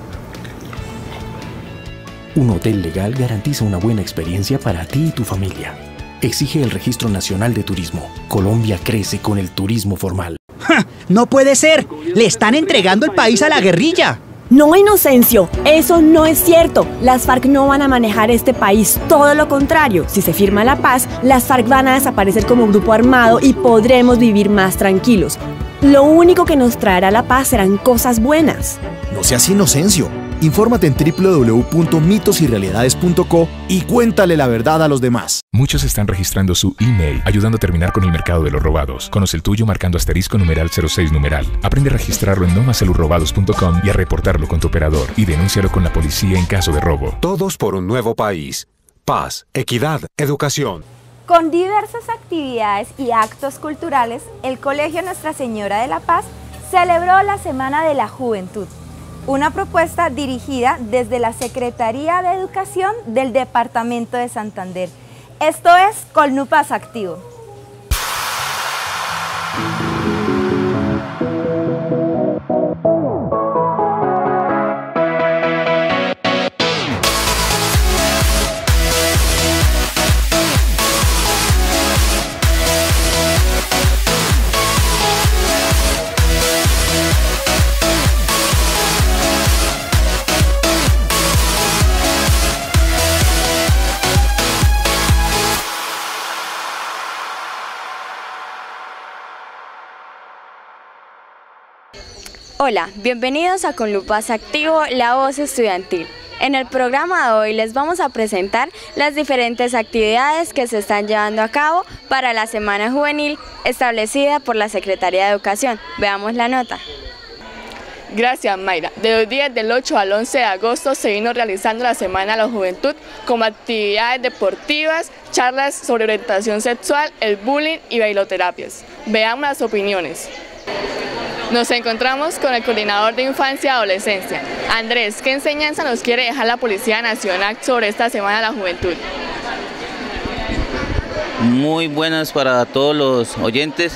Un hotel legal garantiza una buena experiencia para ti y tu familia. Exige el Registro Nacional de Turismo. Colombia crece con el turismo formal. ¡Ja! ¡No puede ser! ¡Le están entregando el país a la guerrilla! No, Inocencio, eso no es cierto. Las FARC no van a manejar este país, todo lo contrario. Si se firma la paz, las FARC van a desaparecer como grupo armado y podremos vivir más tranquilos. Lo único que nos traerá la paz serán cosas buenas. No seas Inocencio. Infórmate en www.mitosyrealidades.co y cuéntale la verdad a los demás. Muchos están registrando su email, ayudando a terminar con el mercado de los robados. Conoce el tuyo marcando *06#. Aprende a registrarlo en nomaselurrobados.com y a reportarlo con tu operador. Y denúncialo con la policía en caso de robo. Todos por un nuevo país. Paz, equidad, educación. Con diversas actividades y actos culturales, el Colegio Nuestra Señora de la Paz celebró la Semana de la Juventud, una propuesta dirigida desde la Secretaría de Educación del Departamento de Santander. Esto es Colnupas Activo. Hola, bienvenidos a Con Lupas Activo, la voz estudiantil. En el programa de hoy les vamos a presentar las diferentes actividades que se están llevando a cabo para la Semana Juvenil establecida por la Secretaría de Educación. Veamos la nota. Gracias, Mayra. De los días del 8 al 11 de agosto se vino realizando la Semana de la Juventud como actividades deportivas, charlas sobre orientación sexual, el bullying y bailoterapias. Veamos las opiniones. Nos encontramos con el coordinador de Infancia y Adolescencia. Andrés, ¿qué enseñanza nos quiere dejar la Policía Nacional sobre esta Semana de la Juventud? Muy buenas para todos los oyentes.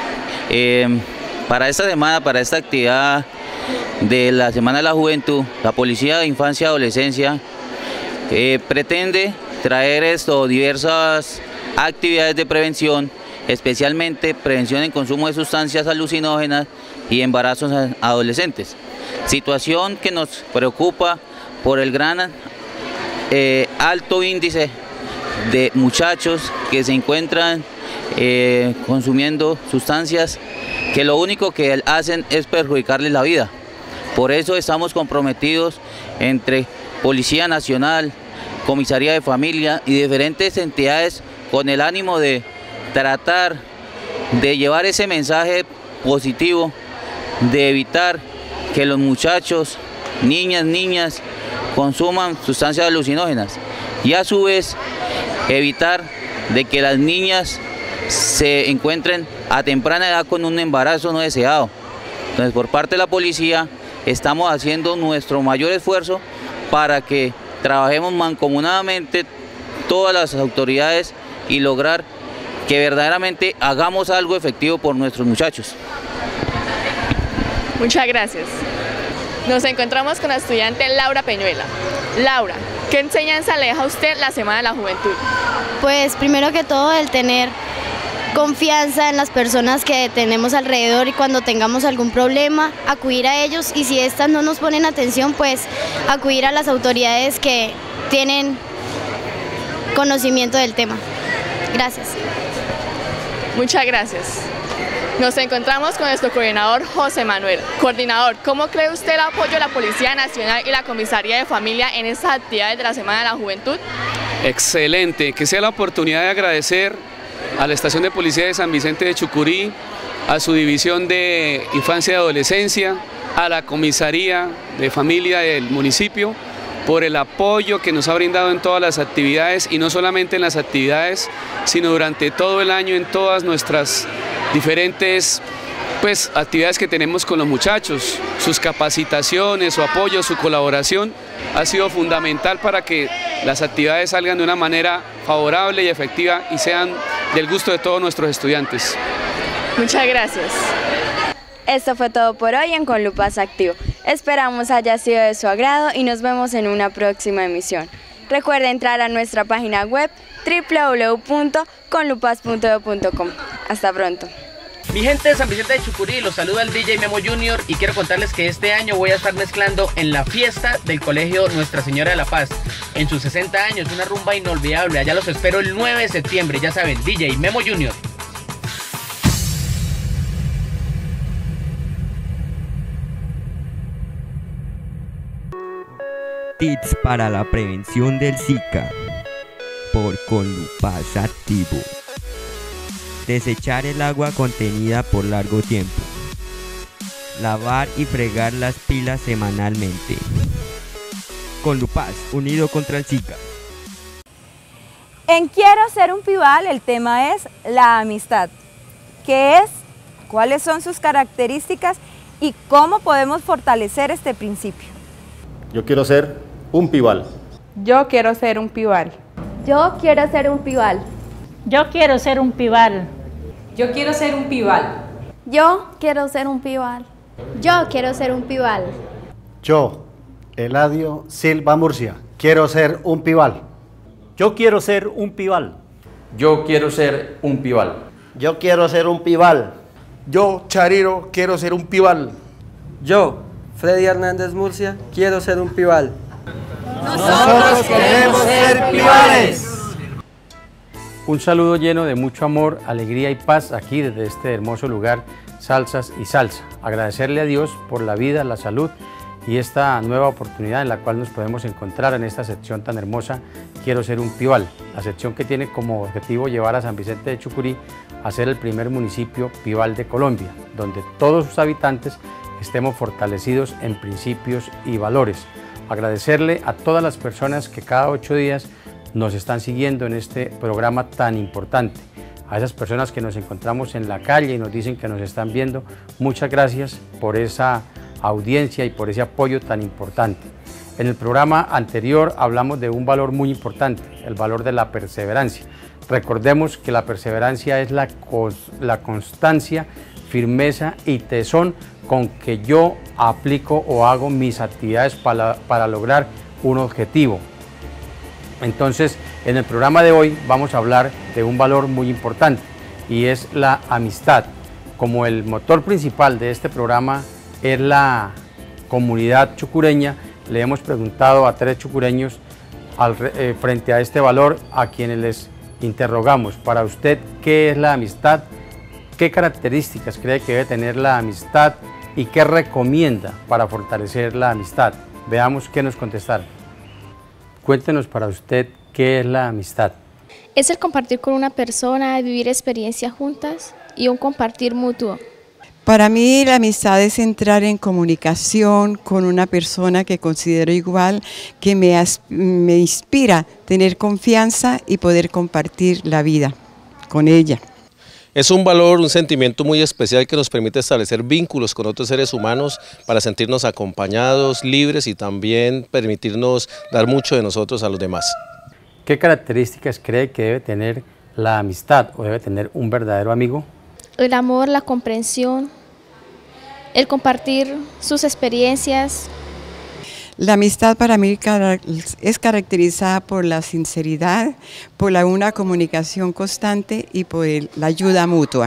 Para esta semana, para esta actividad de la Semana de la Juventud, la Policía de Infancia y Adolescencia pretende traer diversas actividades de prevención, especialmente prevención en consumo de sustancias alucinógenas y embarazos adolescentes. Situación que nos preocupa por el gran alto índice de muchachos que se encuentran consumiendo sustancias que lo único que hacen es perjudicarles la vida. Por eso estamos comprometidos entre Policía Nacional, Comisaría de Familia y diferentes entidades con el ánimo de tratar de llevar ese mensaje positivo, de evitar que los muchachos, niñas, consuman sustancias alucinógenas y a su vez evitar de que las niñas se encuentren a temprana edad con un embarazo no deseado. Entonces, por parte de la policía estamos haciendo nuestro mayor esfuerzo para que trabajemos mancomunadamente todas las autoridades y lograr que verdaderamente hagamos algo efectivo por nuestros muchachos. Muchas gracias. Nos encontramos con la estudiante Laura Peñuela. Laura, ¿qué enseñanza le deja a usted la Semana de la Juventud? Pues primero que todo el tener confianza en las personas que tenemos alrededor y cuando tengamos algún problema, acudir a ellos y si estas no nos ponen atención, pues acudir a las autoridades que tienen conocimiento del tema. Gracias. Muchas gracias. Nos encontramos con nuestro coordinador José Manuel. Coordinador, ¿cómo cree usted el apoyo de la Policía Nacional y la Comisaría de Familia en estas actividades de la Semana de la Juventud? Excelente, que sea la oportunidad de agradecer a la Estación de Policía de San Vicente de Chucurí, a su División de Infancia y Adolescencia, a la Comisaría de Familia del municipio, por el apoyo que nos ha brindado en todas las actividades y no solamente en las actividades, sino durante todo el año en todas nuestras diferentes actividades que tenemos con los muchachos. Sus capacitaciones, su apoyo, su colaboración ha sido fundamental para que las actividades salgan de una manera favorable y efectiva y sean del gusto de todos nuestros estudiantes. Muchas gracias. Esto fue todo por hoy en Con Lupas Activo. Esperamos haya sido de su agrado y nos vemos en una próxima emisión. Recuerda entrar a nuestra página web www.conlupas.edu.com. Hasta pronto. Mi gente de San Vicente de Chucurí, los saluda el DJ Memo Junior y quiero contarles que este año voy a estar mezclando en la fiesta del Colegio Nuestra Señora de la Paz, en sus 60 años, una rumba inolvidable. Allá los espero el 9 de septiembre, ya saben, DJ Memo Junior. Tips para la prevención del Zika por Con Lupas Activo. Desechar el agua contenida por largo tiempo. Lavar y fregar las pilas semanalmente. Con Lupas, unido contra el Zika. En Quiero Ser un Pibal el tema es la amistad. ¿Qué es? ¿Cuáles son sus características? ¿Y cómo podemos fortalecer este principio? Yo quiero ser un pibal. Yo quiero ser un pibal. Yo quiero ser un pibal. Yo quiero ser un pibal. Yo quiero ser un pibal. Yo quiero ser un pibal. Yo quiero ser un pibal. Yo, Eladio Silva Murcia, quiero ser un pibal. Yo quiero ser un pibal. Yo quiero ser un pibal. Yo quiero ser un pibal. Yo, Chariro, quiero ser un pibal. Yo, Freddy Hernández Murcia, quiero ser un pibal. Nosotros queremos ser pibales. Un saludo lleno de mucho amor, alegría y paz aquí desde este hermoso lugar, salsas y salsa. Agradecerle a Dios por la vida, la salud y esta nueva oportunidad en la cual nos podemos encontrar en esta sección tan hermosa, Quiero ser un Pival, la sección que tiene como objetivo llevar a San Vicente de Chucurí a ser el primer municipio Pival de Colombia, donde todos sus habitantes estemos fortalecidos en principios y valores. Agradecerle a todas las personas que cada 8 días nos están siguiendo en este programa tan importante. A esas personas que nos encontramos en la calle y nos dicen que nos están viendo, muchas gracias por esa audiencia y por ese apoyo tan importante. En el programa anterior hablamos de un valor muy importante, el valor de la perseverancia. Recordemos que la perseverancia es la constancia, firmeza y tesón con que yo aplico o hago mis actividades para lograr un objetivo. Entonces, en el programa de hoy vamos a hablar de un valor muy importante y es la amistad. Como el motor principal de este programa es la comunidad chucureña, le hemos preguntado a 3 chucureños frente a este valor, a quienes les interrogamos: para usted, ¿qué es la amistad? ¿Qué características cree que debe tener la amistad y qué recomienda para fortalecer la amistad? Veamos qué nos contestaron. Cuéntenos para usted, ¿qué es la amistad? Es el compartir con una persona, vivir experiencias juntas y un compartir mutuo. Para mí la amistad es entrar en comunicación con una persona que considero igual, que me inspira tener confianza y poder compartir la vida con ella. Es un valor, un sentimiento muy especial que nos permite establecer vínculos con otros seres humanos para sentirnos acompañados, libres y también permitirnos dar mucho de nosotros a los demás. ¿Qué características cree que debe tener la amistad o debe tener un verdadero amigo? El amor, la comprensión, el compartir sus experiencias. La amistad para mí es caracterizada por la sinceridad, por una comunicación constante y por la ayuda mutua.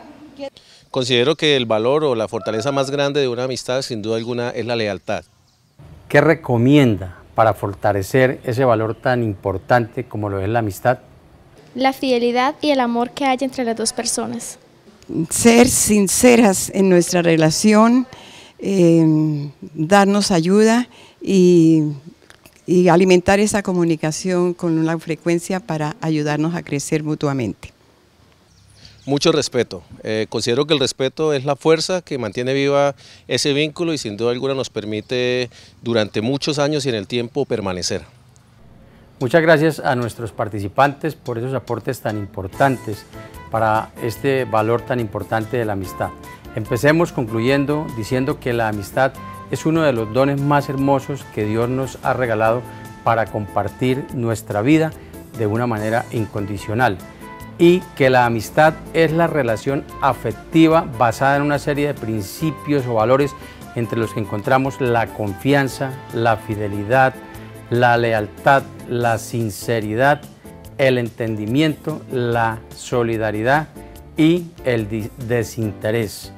Considero que el valor o la fortaleza más grande de una amistad, sin duda alguna, es la lealtad. ¿Qué recomienda para fortalecer ese valor tan importante como lo es la amistad? La fidelidad y el amor que hay entre las dos personas. Ser sinceras en nuestra relación, darnos ayuda y alimentar esa comunicación con una frecuencia para ayudarnos a crecer mutuamente. Mucho respeto. Considero que el respeto es la fuerza que mantiene viva ese vínculo y sin duda alguna nos permite durante muchos años y en el tiempo permanecer. Muchas gracias a nuestros participantes por esos aportes tan importantes para este valor tan importante de la amistad. Empecemos concluyendo diciendo que la amistad es uno de los dones más hermosos que Dios nos ha regalado para compartir nuestra vida de una manera incondicional, y que la amistad es la relación afectiva basada en una serie de principios o valores entre los que encontramos la confianza, la fidelidad, la lealtad, la sinceridad, el entendimiento, la solidaridad y el desinterés.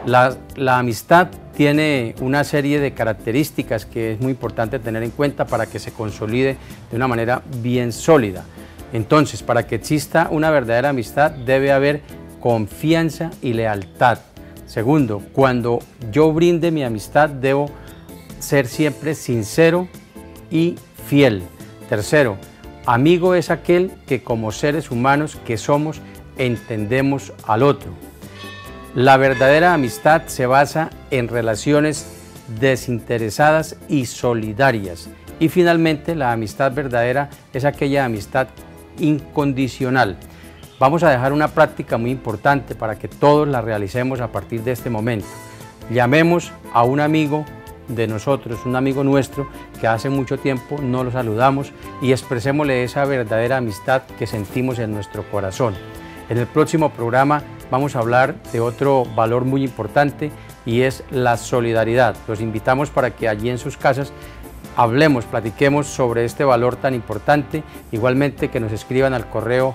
La amistad tiene una serie de características que es muy importante tener en cuenta para que se consolide de una manera bien sólida. Entonces, para que exista una verdadera amistad debe haber confianza y lealtad. Segundo, cuando yo brinde mi amistad debo ser siempre sincero y fiel. Tercero, amigo es aquel que como seres humanos que somos entendemos al otro. La verdadera amistad se basa en relaciones desinteresadas y solidarias. Y finalmente, la amistad verdadera es aquella amistad incondicional. Vamos a dejar una práctica muy importante para que todos la realicemos a partir de este momento. Llamemos a un amigo de nosotros, un amigo nuestro que hace mucho tiempo no lo saludamos y expresémosle esa verdadera amistad que sentimos en nuestro corazón. En el próximo programa vamos a hablar de otro valor muy importante y es la solidaridad. Los invitamos para que allí en sus casas hablemos, platiquemos sobre este valor tan importante. Igualmente que nos escriban al correo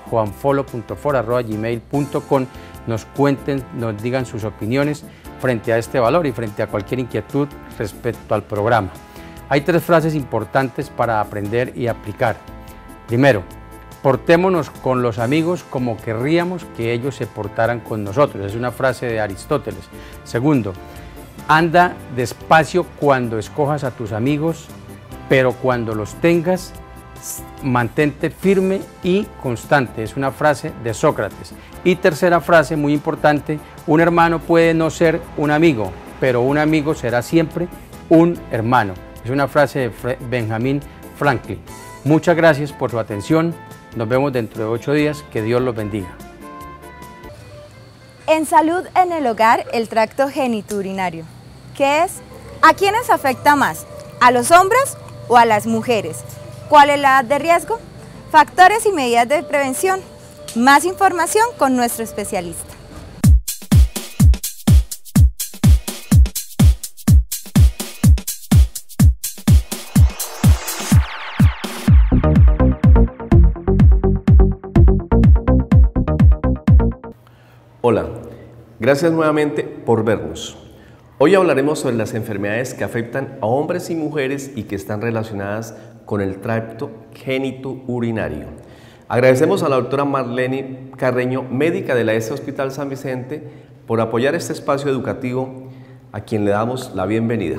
juanfolo.for@gmail.com, nos cuenten, nos digan sus opiniones frente a este valor y frente a cualquier inquietud respecto al programa. Hay 3 frases importantes para aprender y aplicar. Primero, Portémonos con los amigos como querríamos que ellos se portaran con nosotros. Es una frase de Aristóteles. Segundo, anda despacio cuando escojas a tus amigos, pero cuando los tengas, mantente firme y constante. Es una frase de Sócrates. Y tercera frase muy importante, un hermano puede no ser un amigo, pero un amigo será siempre un hermano. Es una frase de Benjamin Franklin. Muchas gracias por su atención. Nos vemos dentro de 8 días. Que Dios los bendiga. En salud en el hogar, el tracto genitourinario. ¿Qué es? ¿A quiénes afecta más? ¿A los hombres o a las mujeres? ¿Cuál es la edad de riesgo? Factores y medidas de prevención. Más información con nuestro especialista. Hola, gracias nuevamente por vernos. Hoy hablaremos sobre las enfermedades que afectan a hombres y mujeres y que están relacionadas con el tracto genitourinario. Agradecemos a la doctora Marlene Carreño, médica de la ESA Hospital San Vicente, por apoyar este espacio educativo, a quien le damos la bienvenida.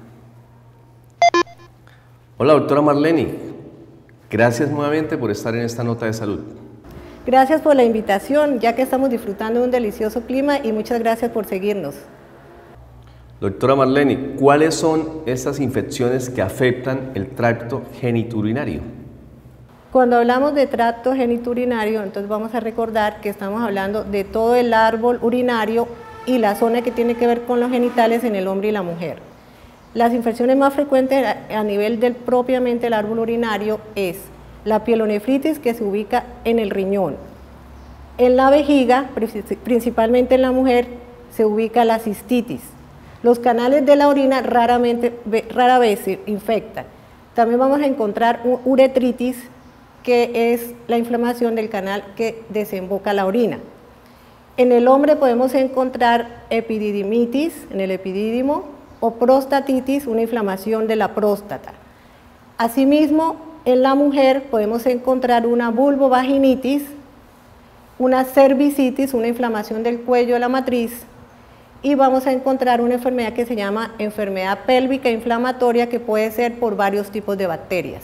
Hola doctora Marlene, gracias nuevamente por estar en esta nota de salud. Gracias por la invitación, ya que estamos disfrutando de un delicioso clima, y muchas gracias por seguirnos. Doctora Marlene, ¿cuáles son estas infecciones que afectan el tracto genitourinario? Cuando hablamos de tracto genitourinario, entonces vamos a recordar que estamos hablando de todo el árbol urinario y la zona que tiene que ver con los genitales en el hombre y la mujer. Las infecciones más frecuentes a nivel del propiamente el árbol urinario es la pielonefritis, que se ubica en el riñón. En la vejiga, principalmente en la mujer, se ubica la cistitis. Los canales de la orina rara vez se infectan. También vamos a encontrar uretritis, que es la inflamación del canal que desemboca la orina. En el hombre podemos encontrar epididimitis en el epidídimo o prostatitis, una inflamación de la próstata. Asimismo, en la mujer podemos encontrar una vulvovaginitis, una cervicitis, una inflamación del cuello de la matriz, y vamos a encontrar una enfermedad que se llama enfermedad pélvica inflamatoria, que puede ser por varios tipos de bacterias.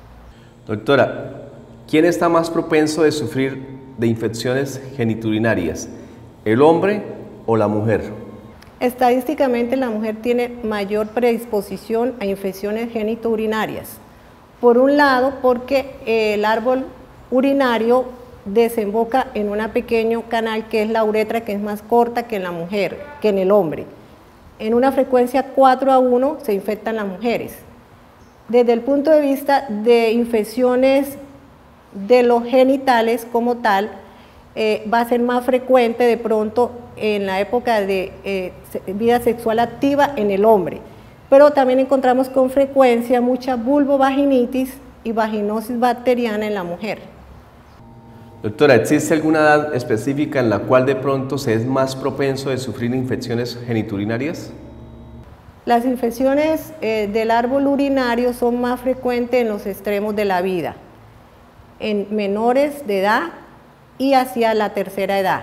Doctora, ¿quién está más propenso de sufrir de infecciones genitourinarias, el hombre o la mujer? Estadísticamente la mujer tiene mayor predisposición a infecciones genitourinarias. Por un lado, porque el árbol urinario desemboca en un pequeño canal que es la uretra, que es más corta que en la mujer, que en el hombre. En una frecuencia 4:1 se infectan las mujeres. Desde el punto de vista de infecciones de los genitales como tal, va a ser más frecuente de pronto en la época de vida sexual activa en el hombre. Pero también encontramos con frecuencia mucha vulvovaginitis y vaginosis bacteriana en la mujer. Doctora, ¿existe alguna edad específica en la cual de pronto se es más propenso de sufrir infecciones genitourinarias? Las infecciones del árbol urinario son más frecuentes en los extremos de la vida, en menores de edad y hacia la tercera edad.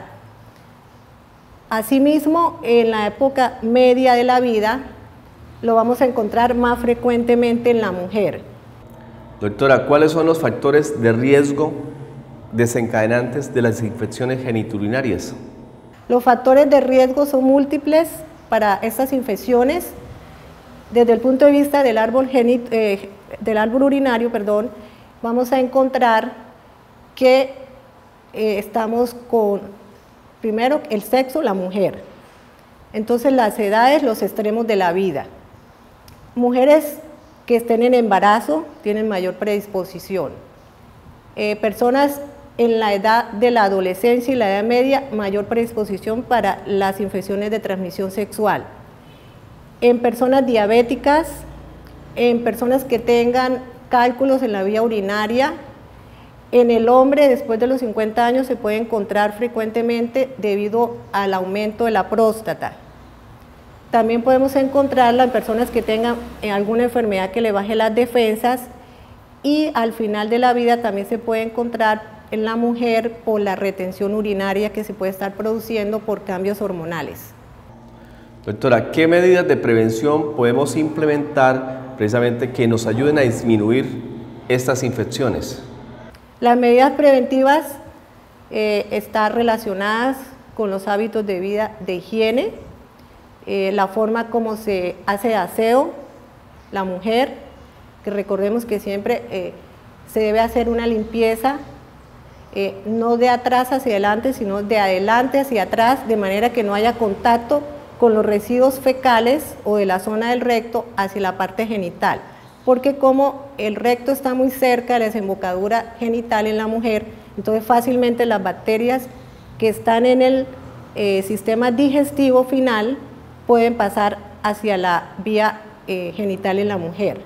Asimismo, en la época media de la vida, lo vamos a encontrar más frecuentemente en la mujer. Doctora, ¿cuáles son los factores de riesgo desencadenantes de las infecciones genitourinarias? Los factores de riesgo son múltiples para estas infecciones. Desde el punto de vista del árbol urinario, vamos a encontrar que estamos con, primero, el sexo, la mujer. Entonces, las edades, los extremos de la vida. Mujeres que estén en embarazo tienen mayor predisposición. Personas en la edad de la adolescencia y la edad media, mayor predisposición para las infecciones de transmisión sexual. En personas diabéticas, en personas que tengan cálculos en la vía urinaria. En el hombre, después de los 50 años, se puede encontrar frecuentemente debido al aumento de la próstata. También podemos encontrarla en personas que tengan alguna enfermedad que le baje las defensas y al final de la vida también se puede encontrar en la mujer por la retención urinaria que se puede estar produciendo por cambios hormonales. Doctora, ¿qué medidas de prevención podemos implementar precisamente que nos ayuden a disminuir estas infecciones? Las medidas preventivas están relacionadas con los hábitos de vida de higiene, la forma como se hace aseo la mujer, que recordemos que siempre se debe hacer una limpieza, no de atrás hacia adelante, sino de adelante hacia atrás, de manera que no haya contacto con los residuos fecales o de la zona del recto hacia la parte genital, porque como el recto está muy cerca de la desembocadura genital en la mujer, entonces fácilmente las bacterias que están en el sistema digestivo final pueden pasar hacia la vía genital en la mujer.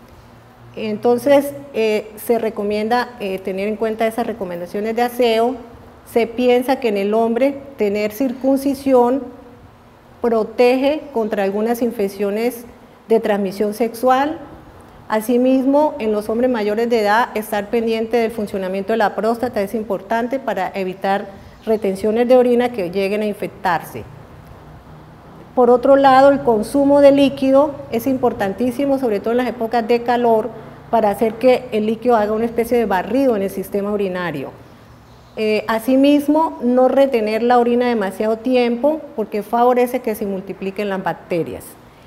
Entonces se recomienda tener en cuenta esas recomendaciones de aseo. Se piensa que en el hombre tener circuncisión protege contra algunas infecciones de transmisión sexual. Asimismo, en los hombres mayores de edad, estar pendiente del funcionamiento de la próstata es importante para evitar retenciones de orina que lleguen a infectarse. Por otro lado, el consumo de líquido es importantísimo, sobre todo en las épocas de calor, para hacer que el líquido haga una especie de barrido en el sistema urinario. Asimismo, no retener la orina demasiado tiempo porque favorece que se multipliquen las bacterias.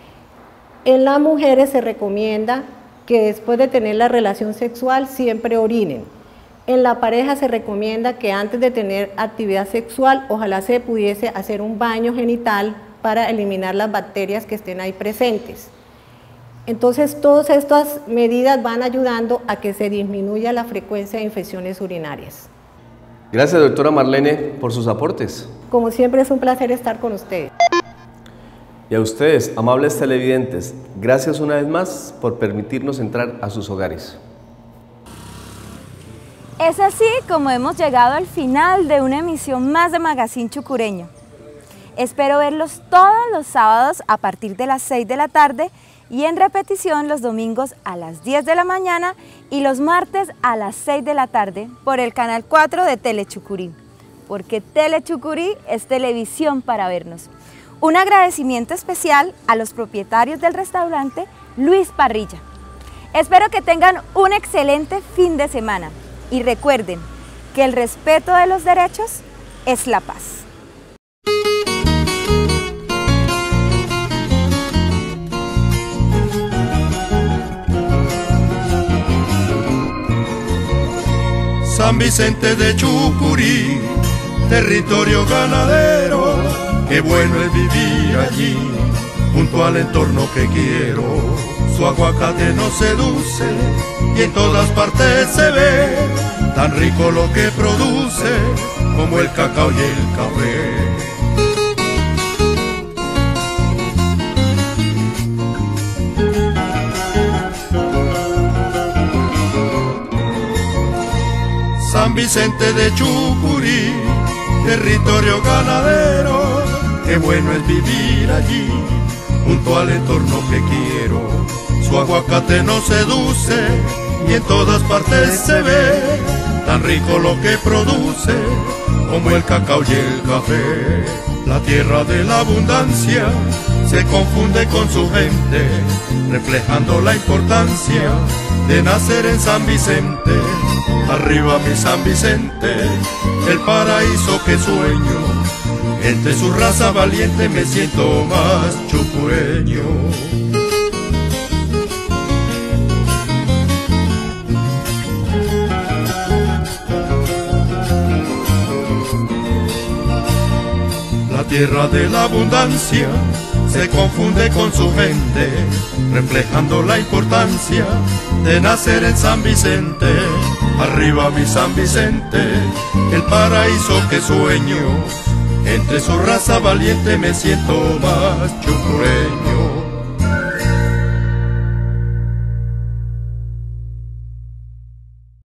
En las mujeres se recomienda que después de tener la relación sexual siempre orinen. En la pareja se recomienda que antes de tener actividad sexual, ojalá se pudiese hacer un baño genital para eliminar las bacterias que estén ahí presentes. Entonces, todas estas medidas van ayudando a que se disminuya la frecuencia de infecciones urinarias. Gracias, doctora Marlene, por sus aportes. Como siempre, es un placer estar con ustedes. Y a ustedes, amables televidentes, gracias una vez más por permitirnos entrar a sus hogares. Es así como hemos llegado al final de una emisión más de Magazine Chucureño. Espero verlos todos los sábados a partir de las 6 de la tarde y en repetición los domingos a las 10 de la mañana y los martes a las 6 de la tarde por el canal 4 de Telechucurí, porque Telechucurí es televisión para vernos. Un agradecimiento especial a los propietarios del restaurante Luis Parrilla. Espero que tengan un excelente fin de semana y recuerden que el respeto de los derechos es la paz. San Vicente de Chucurí, territorio ganadero, qué bueno es vivir allí, junto al entorno que quiero. Su aguacate nos seduce y en todas partes se ve, tan rico lo que produce como el cacao y el café. San Vicente de Chucurí, territorio ganadero, qué bueno es vivir allí, junto al entorno que quiero. Su aguacate nos seduce y en todas partes se ve, tan rico lo que produce como el cacao y el café. La tierra de la abundancia se confunde con su gente, reflejando la importancia de nacer en San Vicente. Arriba mi San Vicente, el paraíso que sueño, entre su raza valiente me siento más chucureño. La tierra de la abundancia se confunde con su gente, reflejando la importancia de nacer en San Vicente. Arriba mi San Vicente, el paraíso que sueño, entre su raza valiente me siento más chucureño.